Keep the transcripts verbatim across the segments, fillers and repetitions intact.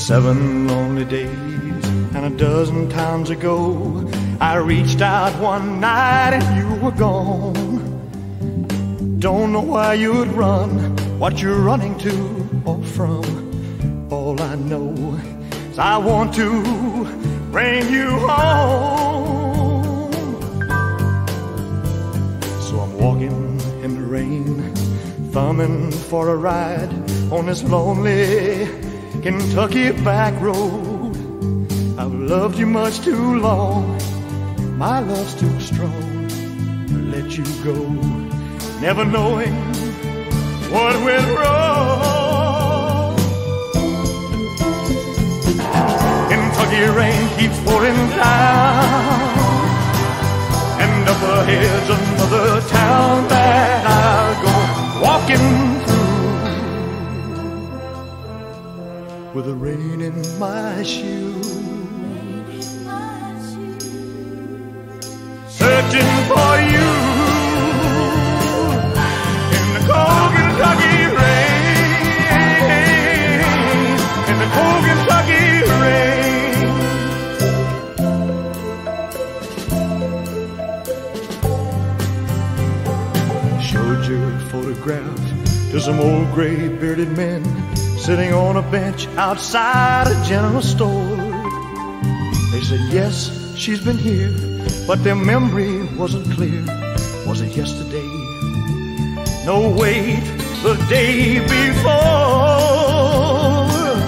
Seven lonely days and a dozen times ago, I reached out one night and you were gone. Don't know why you'd run, what you're running to or from. All I know is I want to bring you home. So I'm walking in the rain, thumbing for a ride on this lonely Kentucky back road. I've loved you much too long, my love's too strong to let you go, never knowing what went wrong. Kentucky rain keeps pouring down, and up ahead's another town that I'll go walking through, with the rain in my shoes, searching for you in the cold Kentucky rain, in the cold Kentucky rain. Showed your photograph to some old gray bearded men sitting on a bench outside a general store. They said, yes, she's been here, but their memory wasn't clear. Was it yesterday? No, wait, the day before.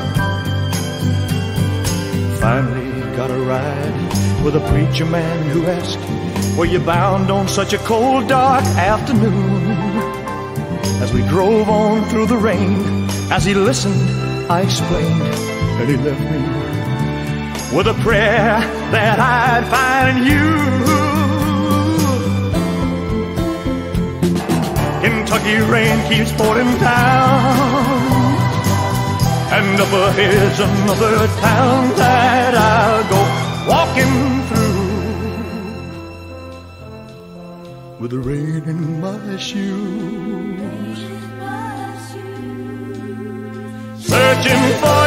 Finally got a ride with a preacher man who asked, were you bound on such a cold, dark afternoon? As we drove on through the rain, as he listened, I explained that he left me with a prayer that I'd find you. Kentucky rain keeps pouring down, and up ahead's another town that I'll go walking through, with the rain in my shoes, searching for